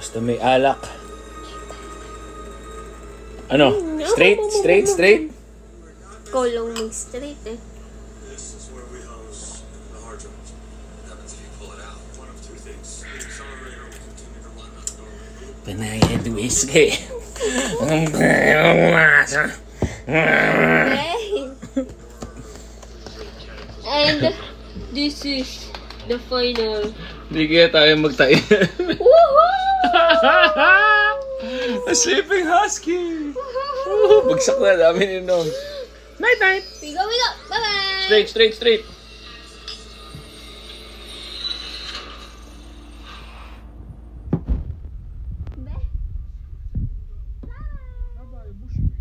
Basta may alak. Ano? Straight? Straight? Straight? Ikaw lang mag-straight eh. This is where we house the hard drive. What happens if you pull it out? One of two things. The accelerator will continue to run on the normal loop. Panayan whiskey. And this is the final. Hindi kaya tayo magtayo. Woohoo! A sleeping husky. Bagsak na, dami ninom. Night night. We go. Bye-bye! Straight, straight, straight. Be. Bye-bye, bush.